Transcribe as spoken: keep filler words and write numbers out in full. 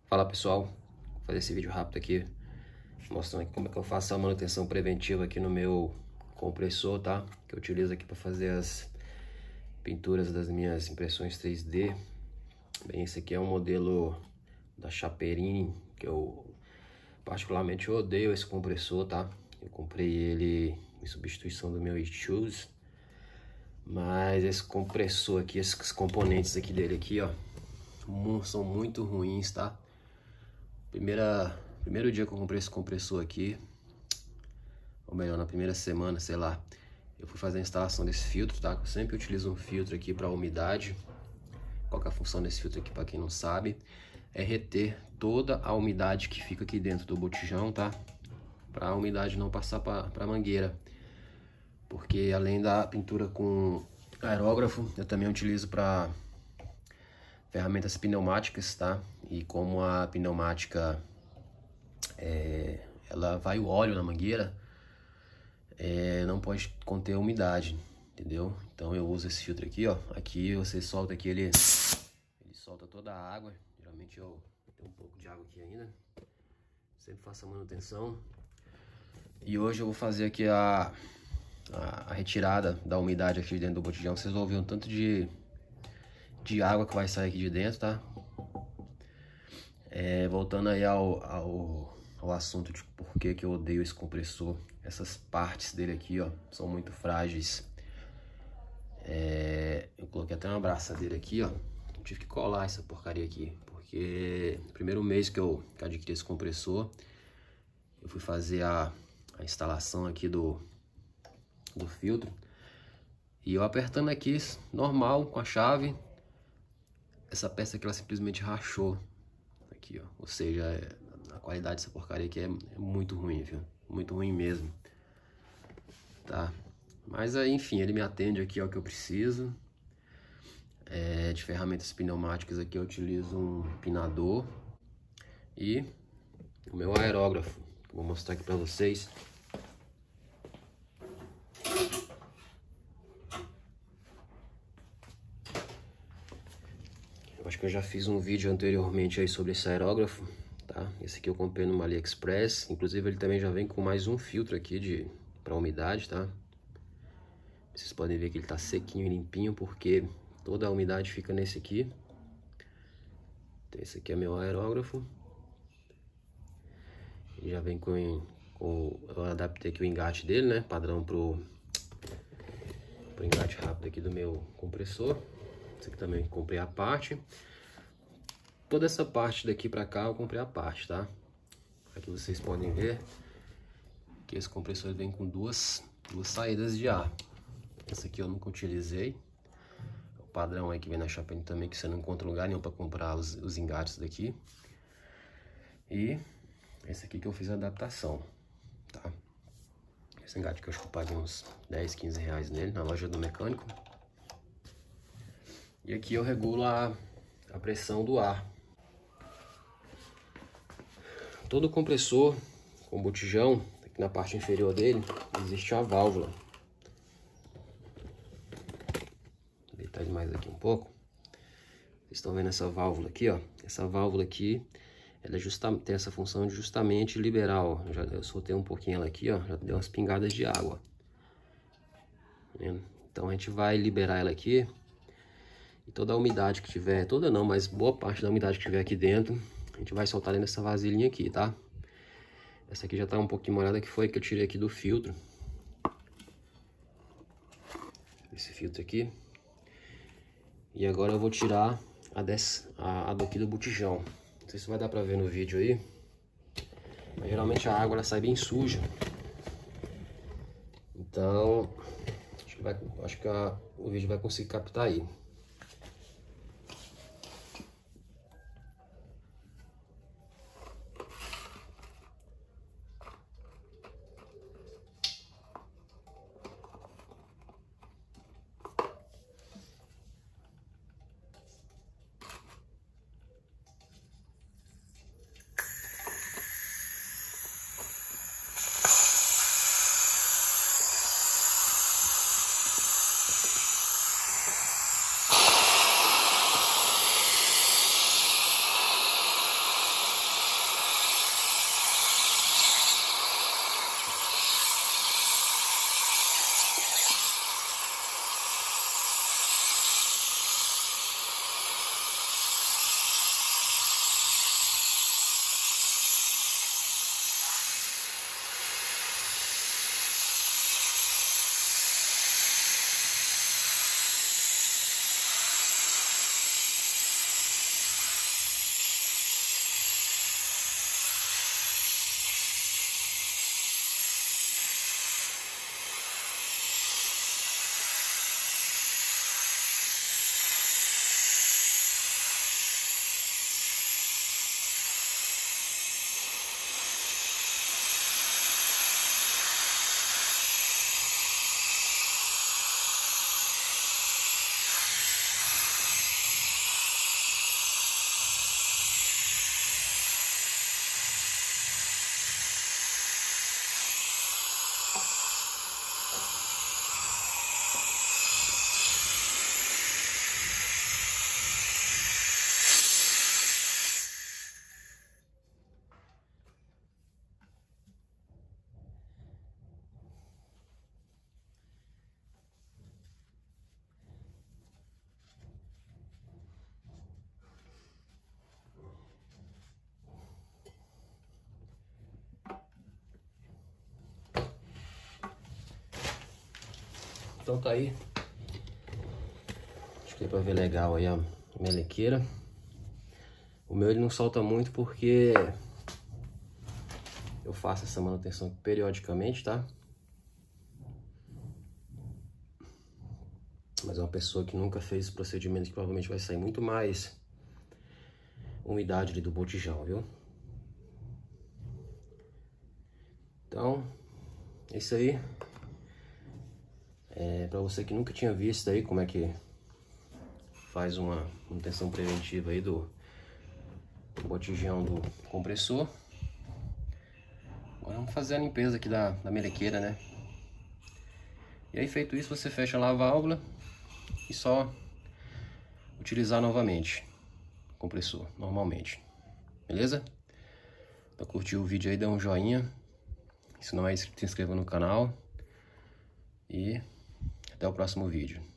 Fala pessoal, vou fazer esse vídeo rápido aqui, mostrando aqui como é que eu faço a manutenção preventiva aqui no meu compressor, tá? Que eu utilizo aqui para fazer as pinturas das minhas impressões três D. Bem, esse aqui é um modelo da Chaperini, que eu particularmente eu odeio esse compressor, tá? Eu comprei ele em substituição do meu Shoes, mas esse compressor aqui, esses componentes aqui dele aqui, ó, são muito ruins, tá? Primeira, primeiro dia que eu comprei esse compressor aqui, ou melhor, na primeira semana, sei lá, eu fui fazer a instalação desse filtro, tá? Eu sempre utilizo um filtro aqui para umidade. Qual que é a função desse filtro aqui, para quem não sabe? É reter toda a umidade que fica aqui dentro do botijão, tá? Para a umidade não passar para a mangueira. Porque além da pintura com aerógrafo, eu também utilizo para ferramentas pneumáticas, tá? E como a pneumática, é, ela vai o óleo na mangueira, é, não pode conter umidade, entendeu? Então eu uso esse filtro aqui, ó. Aqui você solta aqui, ele, ele solta toda a água. Geralmente eu tenho um pouco de água aqui ainda. Sempre faço a manutenção. E hoje eu vou fazer aqui a, a, a retirada da umidade aqui dentro do botijão. Vocês vão ver um tanto de de água que vai sair aqui de dentro, tá? É, voltando aí ao, ao, ao assunto de por que que eu odeio esse compressor. Essas partes dele aqui, ó, são muito frágeis. É, eu coloquei até uma abraçadeira aqui, ó. Eu tive que colar essa porcaria aqui, porque no primeiro mês que eu, que eu adquiri esse compressor, eu fui fazer a, a instalação aqui do, do filtro. E eu apertando aqui, normal, com a chave, essa peça aqui ela simplesmente rachou aqui, ó. Ou seja, a qualidade dessa porcaria aqui é, é muito ruim, viu? Muito ruim mesmo, tá? Mas aí, enfim, ele me atende aqui ao que eu preciso. É, de ferramentas pneumáticas aqui eu utilizo um pinador e o meu aerógrafo, que eu vou mostrar aqui pra vocês. Acho que eu já fiz um vídeo anteriormente aí sobre esse aerógrafo, tá? Esse aqui eu comprei no AliExpress. Inclusive ele também já vem com mais um filtro aqui de para umidade, tá? Vocês podem ver que ele tá sequinho e limpinho, porque toda a umidade fica nesse aqui. Então esse aqui é meu aerógrafo. Ele já vem com, com eu adaptei aqui o engate dele, né? Padrão pro, pro engate rápido aqui do meu compressor. Esse aqui também comprei a parte. Toda essa parte daqui pra cá eu comprei a parte, tá? Aqui vocês podem ver que esse compressor vem com duas, duas saídas de ar. Essa aqui eu nunca utilizei. O padrão aí que vem na Chaperini também, que você não encontra lugar nenhum para comprar os, os engates daqui. E esse aqui que eu fiz a adaptação, tá? Esse engate que eu acho que eu paguei uns dez, quinze reais nele na loja do mecânico. E aqui eu regulo a, a pressão do ar. Todo compressor com botijão, aqui na parte inferior dele, existe a válvula. Vou deitar ele mais aqui um pouco. Vocês estão vendo essa válvula aqui, ó? Essa válvula aqui, ela é justa, tem essa função de justamente liberar, ó. Já, eu soltei um pouquinho ela aqui, ó. Já deu umas pingadas de água. Tá vendo? Então a gente vai liberar ela aqui. E toda a umidade que tiver, toda não, mas boa parte da umidade que tiver aqui dentro, a gente vai soltar dentro dessa vasilhinha aqui, tá? Essa aqui já tá um pouquinho molhada, que foi que eu tirei aqui do filtro. Esse filtro aqui. E agora eu vou tirar a, desse, a, a daqui do botijão. Não sei se vai dar pra ver no vídeo aí. Mas geralmente a água ela sai bem suja. Então, acho que, vai, acho que a, o vídeo vai conseguir captar aí. Então tá aí. Acho que deu pra ver legal aí a melequeira. O meu ele não solta muito porque eu faço essa manutenção periodicamente, tá? Mas é uma pessoa que nunca fez esse procedimento, que provavelmente vai sair muito mais umidade ali do botijão, viu? Então, é isso aí. É, pra você que nunca tinha visto aí como é que faz uma manutenção preventiva aí do botijão do compressor. Agora vamos fazer a limpeza aqui da, da melequeira, né? E aí, feito isso, você fecha lá a válvula e só utilizar novamente o compressor, normalmente. Beleza? Então, curtiu o vídeo aí, dá um joinha. Se não é inscrito, se inscreva no canal. E até o próximo vídeo.